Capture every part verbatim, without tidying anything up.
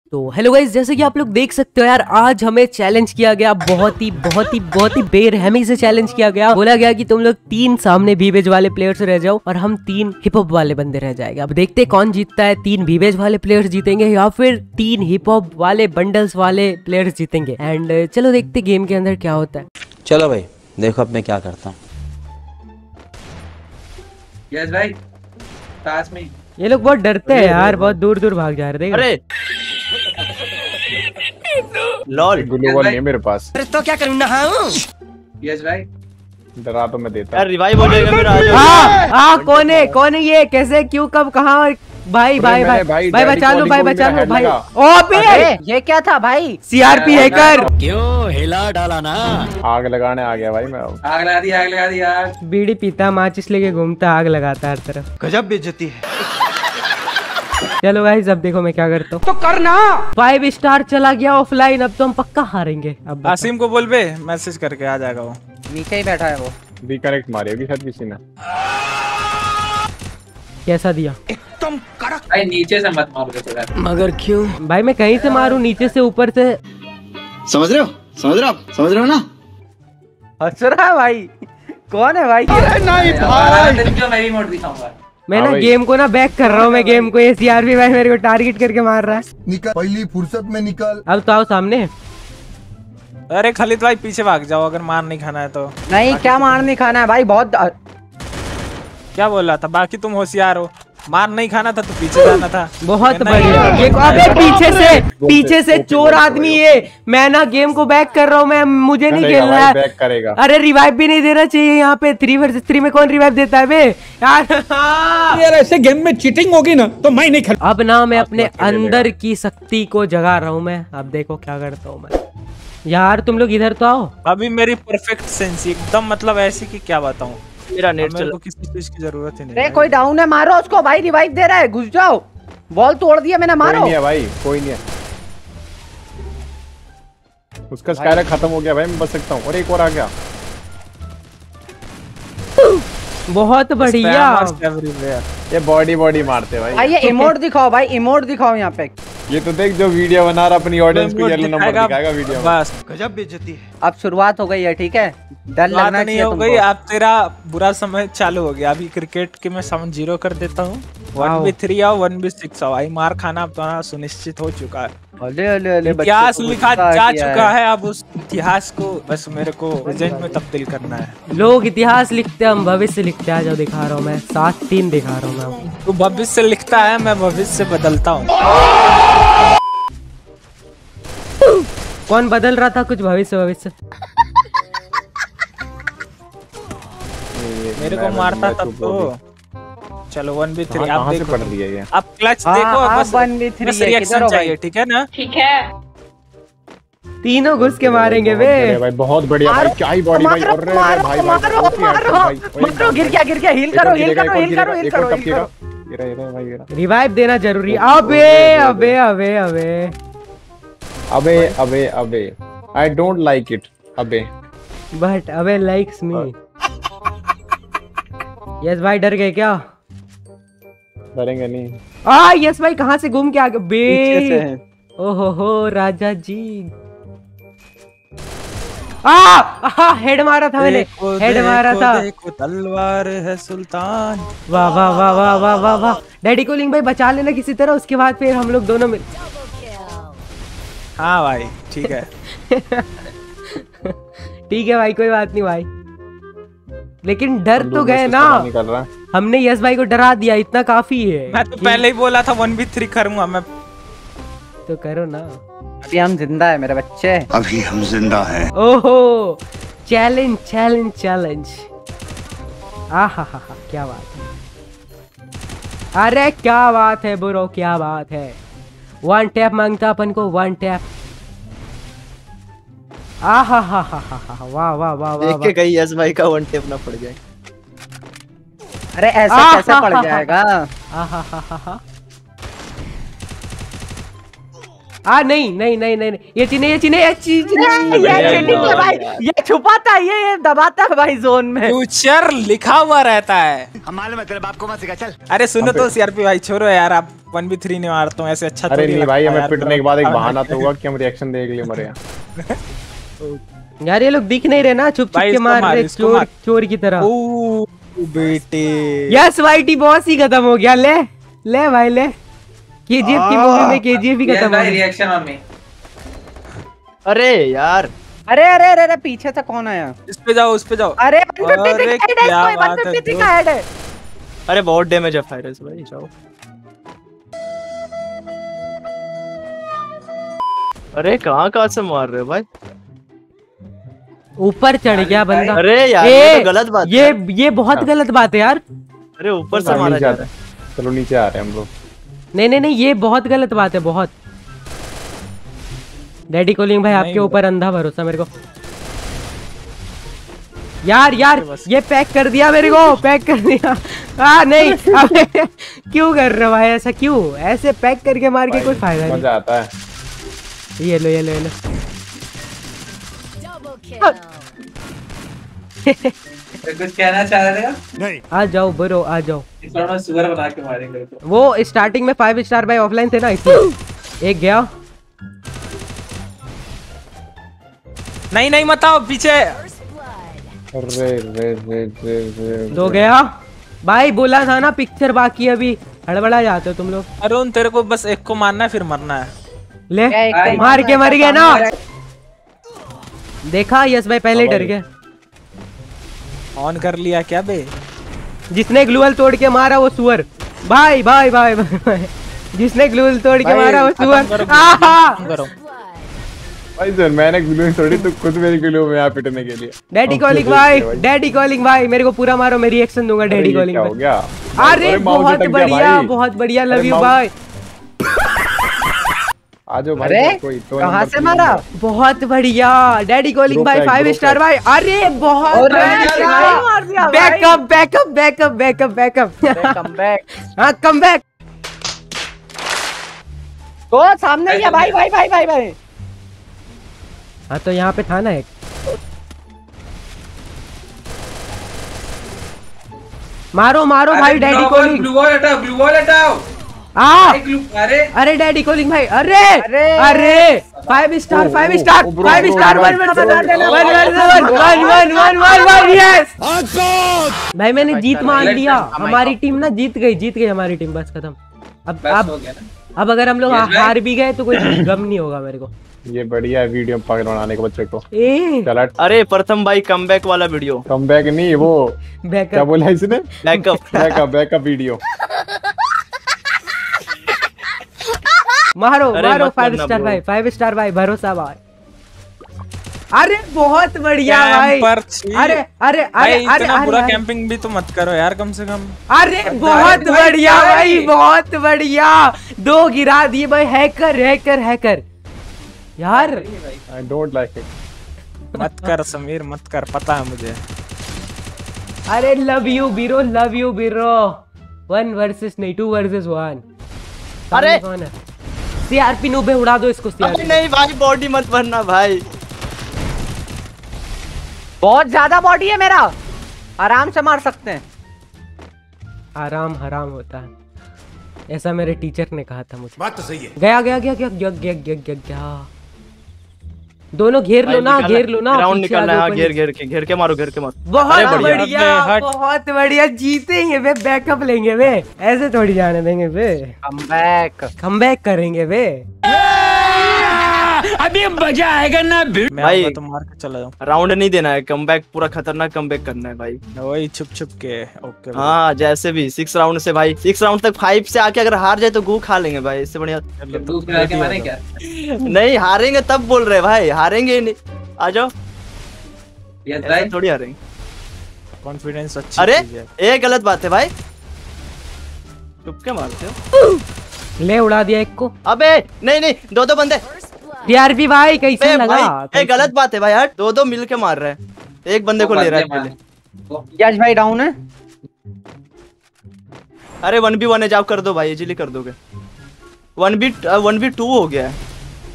तो hello guys, जैसे कि आप लोग देख सकते हो यार, आज हमें चैलेंज किया गया, बहुत ही बहुत ही बहुत ही बेरहमी से चैलेंज किया गया। बोला गया कि तुम लोग तीन सामने बीबेज वाले प्लेयर्स रह जाओ और हम तीन हिप हॉप वाले बंदे रह जाएंगे। अब देखते कौन जीतता है, तीन बीबेज वाले प्लेयर्स जीतेंगे या फिर तीन हिप हॉप वाले बंडल्स वाले प्लेयर्स जीतेंगे। एंड चलो देखते गेम के अंदर क्या होता है। चलो भाई देखो अब मैं क्या करता हूँ। यस भाई, पास में ये लोग बहुत डरते हैं यार, बहुत दूर दूर भाग जा रहे हैं। अरे लॉल ग्लू बॉल नहीं मेरे पास। अरे तो क्या करूँ, नहाऊं? यस भाई, डरा तो मैं देता। यार रिवाइव हो जाएगा मेरा। हाँ हाँ, कौन है कौन है ये, कैसे क्यों कब कहाँ? भाई भाई भाई भाई बचा लो, भाई बचा लो भाई। ओपी ये क्या था भाई? सीआरपी हैकर क्यों हिला डाला ना। आग लगाने आ गया भाई मैं। आग लगा दी, आग लगा दी यार। बीड़ी पीता, माचिस लेके घूमता, आग लगाता हर तरफ। गजब बेइज्जती है। चलो गाइस, अब देखो मैं क्या करता हूँ। तो करना फाइव स्टार चला गया ऑफलाइन, अब तो हम पक्का हारेंगे। अब आसिम को बोल बे, मैसेज करके आ जाएगा वो। नीचे ही बैठा है वो। रिकनेक्ट मारी होगी शायद किसी ने। कैसा दिया? एकदम कड़क। भाई नीचे से मत मारो थोड़ा। मगर क्यों भाई, मैं कहीं से मारूं, नीचे से ऊपर से? समझ रहे हो समझ रहे हो आप समझ रहे हो ना। हंस रहा है भाई, कौन है भाई? नहीं भाई, मैं भी मोड दिखाऊंगा। मैं ना गेम को ना बैक कर रहा हूँ, मैं गेम को। ये सीआरपी भाई मेरे को टारगेट करके मार रहा है। निकल पहली फुर्सत में निकल। अब तो आओ सामने। अरे खालिद भाई पीछे भाग जाओ अगर मार नहीं खाना है तो। नहीं, क्या मार नहीं खाना है भाई? बहुत क्या बोल रहा था? बाकी तुम होशियार हो, मार नहीं खाना था तो पीछे जाना था। बहुत बढ़िया। ये अबे पीछे से पीछे से चोर आदमी है। मैं ना गेम को बैक कर रहा हूँ, मैं मुझे नहीं खेलना है। बैक करेगा। अरे रिवाइव भी नहीं देना चाहिए यहाँ पे। थ्री वर्सेस थ्री में कौन रिवाइव देता है बे यार? यार ऐसे गेम में चीटिंग होगी ना तो मैं नहीं खेल। अब ना मैं अपने अंदर की शक्ति को जगा रहा हूँ मैं। अब देखो क्या करता हूँ मैं। यार तुम लोग इधर तो आओ। अभी मेरी परफेक्ट सेंस एकदम, मतलब ऐसी कि क्या बताऊं। मेरा नेट मेरे को किसी चीज की जरूरत ही नहीं अरे है। कोई डाउन है, मारो उसको भाई। रिवाइव दे रहा है, घुस जाओ। बॉल तोड़ दिया मैंने, मारो। कोई नहीं है भाई, कोई नहीं है। उसका स्काइलर खत्म हो गया भाई, मैं बच सकता हूँ। और एक और आ गया। बहुत बढ़िया। ये बॉडी बॉडी मारते भाई। भाई ये इमोट दिखाओ भाई, इमोट दिखाओ यहाँ पे। ये तो देख, जो वीडियो बना रहा अपनी ऑडियंस को येलो नंबर दिखाएगा वीडियो में। बस गजब बेइज्जती है। अब शुरुआत हो गई है, ठीक है? डर लगना नहीं हो गई। अब तेरा बुरा समय चालू हो गया। अभी क्रिकेट के मैं साउंड जीरो कर देता हूँ। वन बी थ्री आओ, वन बी सिक्स आओ। आई मार खाना अब तो सुनिश्चित हो चुका है। अले अले अले, इतिहास लिखा जा चुका है। अब उस इतिहास को बस मेरे को प्रेजेंट में तब्दील करना है। लोग इतिहास लिखते हैं, हम भविष्य लिखते हैं। जो दिखा रहा हूँ मैं, सात तीन दिखा रहा हूँ मैं। तू भविष्य लिखता है, मैं भविष्य बदलता हूँ। कौन बदल रहा था कुछ? भविष्य भविष्य मेरे को मारता तब तो। चलो वन बी थ्री। आप देखो, पढ़ लिया ये। आप क्लच देखो, बस वन बी थ्री रिएक्शन चाहिए, ठीक है ना? ठीक है। तीनों घुस के मारेंगे वे भाई। बहुत बढ़िया भाई, क्या ही बॉडी भाई। मारो मारो मारो मारो मारो। गिर गया गिर गया। हील करो हील करो हील करो हील करो हील करो। गिरा गिरा भाई, गिरा। रिवाइव देना जरूरी। अबे अबे अबे अबे अबे अबे अबे आई डोंट लाइक इट। अबे बट अबे लाइक्स मी। यस भाई, डर गए क्या? डरेंगे नहीं। आ यस भाई, कहाँ से घूम के आ गए बे? ओहो हो राजा जी। आ, आ हेड मारा था मैंने, हेड मारा था। देखो तलवार है सुल्तान। वाह वाह वाह वाह वाह वाह वाह। डैडी को लिंग भाई बचा लेना किसी तरह, उसके बाद फिर हम लोग दोनों मिल। हाँ भाई ठीक है। ठीक है भाई, कोई बात नहीं भाई। लेकिन डर तो गए ना। हमने यस भाई को डरा दिया, इतना काफी है। मैं तो पहले ही बोला था वन बी थ्री करूंगा मैं। तो करो ना। अभी हम जिंदा है मेरे बच्चे, अभी हम जिंदा हैं। ओहो, चैलेंज चैलेंज चैलेंज। आहा हा हा, क्या बात है। अरे क्या बात है ब्रो, क्या बात है। वन टैप मांगता अपन को, वन टैप। आहा हा हा हा हा, वाह वाह वाह वाह। देख के कहीं यस भाई का वन टैप ना पड़ जाए। अरे ऐसा कैसे पड़ जाएगा? आहा हा हा हा। आ नहीं नहीं नहीं नहीं नहीं। ये चीने ये चीने ये चीज ये चीटिंग है भाई, ये छुपाता है, ये ये दबाता है भाई जोन में। फ्यूचर लिखा हुआ रहता है। हमारे मतलब आपको मत सिखा चल। अरे सुनो तो सीआरपी भाई, छोड़ो यार, आप वन बी थ्री नहीं मारता हूँ ऐसे अच्छा। अरे नहीं भाई, हमें पिटने के बाद एक बहाना तो होगा कि हम रिएक्शन देख लिए मरे। यार ये लोग दिख नहीं रहे ना, छुप छुप के मार रहे चोर चोर की तरह। ओ बेटे यस वाईटी बॉस ही खत्म हो गया। ले ले भाई ले, केजीएफ की मूवी में केजीएफ भी खत्म हो गया। Reaction on me. अरे यार, अरे अरे अरे अरे पीछे से कौन आया? इस पे जाओ, उस पे जाओ। अरे वन फिफ्टी थ्री का हेड है, वन फिफ्टी थ्री का हेड है। अरे बहुत डैमेज है फायरस भाई, जाओ। अरे कहाँ कहाँ से मार रहे हो भाई? ऊपर चढ़ गया बंदा। अरे यार ये तो गलत बात ये ये बहुत गलत बात है यार। अरे ऊपर से मारा जा रहा है। चलो नीचे आ रहे हैं हम लोग। नहीं नहीं नहीं, ये बहुत गलत बात है, बहुत। डैडी कॉलिंग भाई आपके ऊपर अंधा भरोसा मेरे को। यार यार ये पैक कर दिया मेरे को, पैक कर दिया। हाँ नहीं अबे क्यों कर रहे हो भाई ऐसा, क्यों ऐसे पैक करके मार के कोई फायदा नहीं। मजा आता है। ये लो ये लो ये लो। कुछ कहना चाह रहे थे? नहीं। आ जाओ ब्रो आ जाओ। इस बार मैं सुअर बना के मारेंगे तो। वो स्टार्टिंग में फाइव स्टार भाई ऑफलाइन थे ना, इसलिए। एक गया। नहीं नहीं मत आओ पीछे। अरे रे रे रे रे दो गया भाई, बोला था ना पिक्चर बाकी अभी, हड़बड़ा जाते हो तुम लोग। अरुण तेरे को बस एक को मारना है, फिर मरना है। ले मार के मर गया ना, देखा यस भाई पहले डर गया। ऑन कर लिया क्या बे? जिसने ग्लूअल तोड़ के मारा वो सुअर। भाई भाई भाई भाई, भाई। जिसने ग्लूअल तोड़ के मारा वो सुअर। भाई सर मैंने ग्लू तोड़ी तो खुद मेरी ग्लू में यहाँ पिटने के लिए। डैडी कॉलिंग भाई, डैडी कॉलिंग भाई मेरे को पूरा मारो, मैं रिएक्शन दूंगा डैडी कॉलिंग हो गया। अरे बहुत बढ़िया बहुत बढ़िया, लव यू भाई। आजो भाई। अरे कोई तो कहाँ से मारा? बहुत बढ़िया डैडी कॉलिंग भाई, फाइव स्टार भाई। अरे बहुत backup backup backup backup backup come back. हाँ कम बैक। तो सामने ही है भाई भाई भाई भाई भाई। हाँ तो यहाँ पे था ना एक। मारो मारो भाई डैडी कॉलिंग। ग्लू वॉल हटाओ, ग्लू वॉल हटाओ। आ अरे अरे डैडी कॉलिंग भाई। अरे अरे five star five star five star one one one one one one one one one yes भाई, मैंने जीत मान लिया। हमारी टीम ना जीत गई, जीत गई हमारी टीम, बस खत्म। अब अब अब अगर हम लोग हार भी गए तो कोई गम नहीं होगा मेरे को। ये बढ़िया है वीडियो पागल बनाने के बच्चे को। ए चला। अरे प्रथम भाई कमबैक वाला वीडियो। कमबैक नहीं, वो क्या बैकअप बोला इसने? Backup backup backup video. मारो अरे मारो मत फाइव करना स्टार bro। भाई, फाइव स्टार भाई, भरोसा भाई। अरे बहुत बढ़िया भाई। कैंपर अरे अरे अरे अरे इतना अरे बुरा अरे कैंपिंग भी तो मत करो यार कम से कम। अरे बहुत बढ़िया भाई, बहुत बढ़िया। दो गिरा दिए भाई। हैकर हैकर हैकर यार। I don't like it. मत कर समीर मत कर, पता है मुझे। अरे love you bro, love you bro. One versus नहीं, टू वर्सेस वन। अरे कौन है? सीआरपी नूबे उड़ा दो इसको। अरे सीआरपी नहीं भाई, बॉडी मत भरना भाई। बहुत ज्यादा बॉडी है मेरा, आराम से मार सकते हैं। आराम हराम होता है, ऐसा मेरे टीचर ने कहा था मुझे। बात तो सही है। गया गया गया गया गया गया गया गया गया। दोनों घेर लो ना, घेर लो ना। राउंड पीछे निकलना आ है, जाओ, हाँ, ऊपर घेर घेर के घेर के मारो, घेर के मारो। बहुत अरे बढ़िया। बढ़िया हट। बहुत बढ़िया। जीतेंगे वे, बैकअप लेंगे वे, ऐसे थोड़ी जाने देंगे वे। Come back. कम बैक करेंगे वे। अभी मजा आएगा ना। मैं भाई, आऊंगा तो मार के चला जाऊं। राउंड नहीं देना है, कमबैक पूरा खतरनाक कमबैक करना है भाई। वही छुप छुप के। ओके हाँ जैसे भी सिक्स राउंड से भाई, सिक्स राउंड तक फाइव से आके अगर हार जाए तो गू खा लेंगे भाई, इससे बढ़िया। ग्लू मिला के मारे क्या? नहीं हारेंगे तब बोल रहे भाई, हारेंगे नहीं। आ जाओ, यस ऐसे भाई। थोड़ी हारेंगे। कॉन्फिडेंस अच्छी अरे चीज है। ये गलत बात है भाई, चुप के मारते हो। ले उड़ा दिया एक को। अबे नहीं नहीं, दो दो बंदे। टीआरपी भाई कैसे ए, लगा? भाई, ए, गलत बात है भाई यार, दो दो मिल के मार रहे हैं, एक बंदे को ले रहा है पहले। यश भाई डाउन है। अरे वन बी वन है, जाओ कर दो भाई, इजीली कर दोगे। One B one B two हो गया है।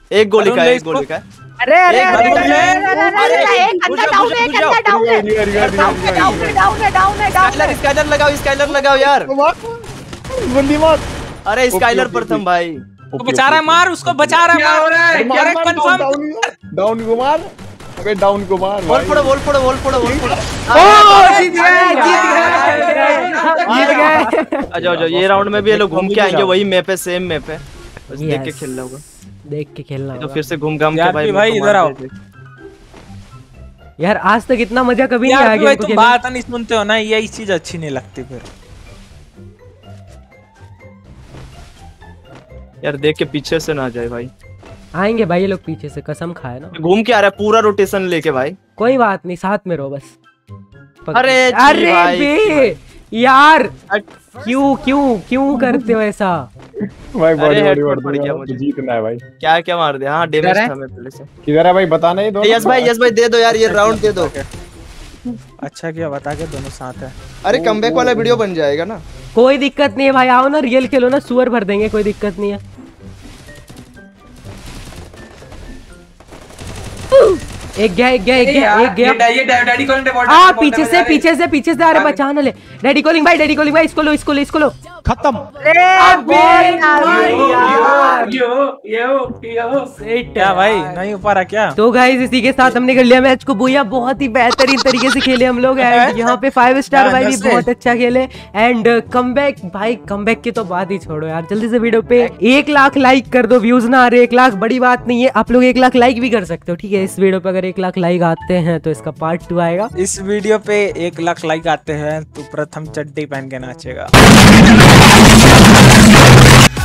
एक गोली का है, एक इसको- गोली का है। अरे अरे एक अरे गोली अरे का है। अरे अरे अरे, अरे एक घुस अंदर जाओ, डाउन घुस है, जाओ, एक अंदर डाउन है, रिवाइव, रिवाइव, डाउन है, रिवाइव, डाउन है, डाउन है, डाउन है, डाउन स्काइलर है। स्काइलर लगाओ, स्काइलर लगाओ यार। बंदी मार। अरे स्काइलर प्रथम भाई। उसको बचा रहा है, मार उसको, बचा रहा है, क्या हो मार। रहा है? क्या अरे कंफर्म। डाउन डाउन को मार। अबे डाउन को मार। वॉल फोड़ो, वॉल फोड़ो, वॉल फोड़ो, वॉल फोड़ो। जीत गए, जीत गए, जीत गए। आ जाओ जाओ, ये राउंड में भी ये लोग घूम के आएंगे वही मैप है, सेम मैप है, बस देख के Yes. खेलना होगा। देख के खेलना तो होगा। फिर से घूम घाम के यार भाई भी मेरे भाई को इधर मार आओ। दे दे। यार आज तक इतना मजा कभी नहीं यार आया भी गेम भाई को तुम खेलने। बात नहीं सुनते हो ना, यही चीज अच्छी नहीं लगती फिर। यार देख के पीछे से ना आ जाए भाई। आएंगे भाई ये लोग पीछे से, कसम खाए ना। घूम के आ रहा है पूरा रोटेशन लेके भाई। कोई बात नहीं, साथ में रहो बस। पक- अरे जी अरे भाई। बे यार, क्यों क्यों क्यों करते हो ऐसा? भाई बॉडी बॉडी headshot पड़ गया बॉडी मुझे। जीतना है भाई। क्या क्या मार दिया। हाँ डैमेज था मैं पहले से। किधर है भाई बता नहीं दो। यस भाई, यस भाई दे दो यार, ये राउंड दे दो। अच्छा किया बता के दोनों साथ है। अरे कमबैक वाला वीडियो बन जाएगा ना। कोई दिक्कत नहीं है भाई, आओ ना रियल खेलो ना, सुअर भर देंगे, कोई दिक्कत नहीं है। एक गया, एक गया, एक गया, एक गया। ये डैडी कॉलिंग आ पीछे से, पीछे से, पीछे से, अरे बचाना ले। डैडी कॉलिंग भाई, डैडी कॉलिंग भाई, इसको लो, इसको लो, इसको लो। खत्म। क्या भाई नहीं हो पा रहा क्या? तो गाइस इसी के साथ हमने कर लिया मैच को बुया। बहुत ही बेहतरीन तरीके से खेले हम लोग एंड यहाँ पे फाइव स्टार भाई भी बहुत अच्छा खेले एंड कमबैक भाई, कमबैक की तो बात ही छोड़ो यार। जल्दी से वीडियो पे एक लाख लाइक कर दो, व्यूज ना आ रहे एक लाख, बड़ी बात नहीं है, आप लोग एक लाख लाइक भी कर सकते हो, ठीक है। इस वीडियो पे अगर एक लाख लाइक आते हैं तो इसका पार्ट टू आएगा। इस वीडियो पे एक लाख लाइक आते हैं तो प्रथम चड्डी पहन के नाचेगा।